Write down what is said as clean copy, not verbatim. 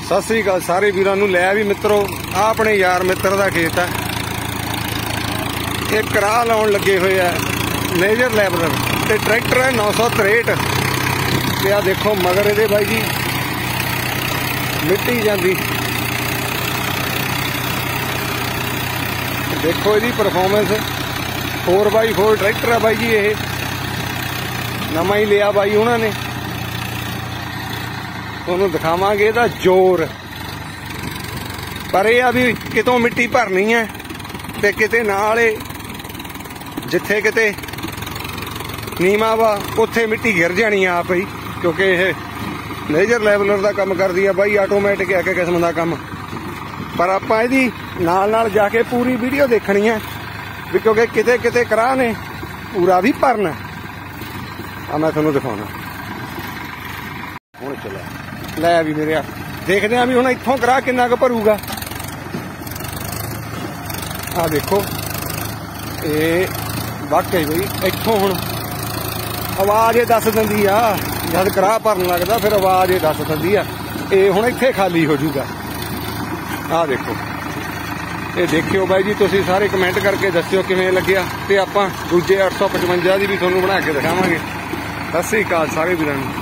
सत श्री अकाल सारे वीरां नूं। लै भी मित्रों आ अपने यार मित्र का खेत है, एक करा लाउण लगे हुए है मेजर लैबरर ते ट्रैक्टर है 963 ते आ देखो मगर इहदे बाई जी मिट्टी जांदी। देखो इहदी परफॉर्मेंस 4x4 ट्रैक्टर है बाई जी, ये नवा ही लिया बाई उन्होंने। तुहानूं दिखावांगे इहदा जोर, पर यह आ भी कितों मिट्टी भरनी है ते किते नाल जिथे किते नीवा वा उत्थे मिट्टी गिर जानी आप ही, क्योंकि यह मेजर लैवलर का काम करदी है बाई, आटोमैटिक एक किस्म का काम। पर आपां इहदी नाल नाल जाके पूरी वीडियो देखनी है भी, क्योंकि किते किते करा ने पूरा भी भरना। आ मैं तुहानूं दिखाउणा हुण चला लै भी मेरे देखते हैं भी हुण इत्थों करा किन्ना क भरूगा। आ देखो ये वाकई बई इत्थों हुण आवाज़ ये दस दिंदी आ, जद करा भरन लगदा फिर आवाज़ ये दस दिंदी आ। ये हुण इत्थे खाली हो जूगा। आ देखो ये देखियो बाई जी, तुसीं सारे कमेंट करके दस्सियो किवें लग्गिया, ते आपां दूजे 855 दी भी तुहानूं बना के दिखावांगे। सत श्री अकाल सारे वीरां नूं।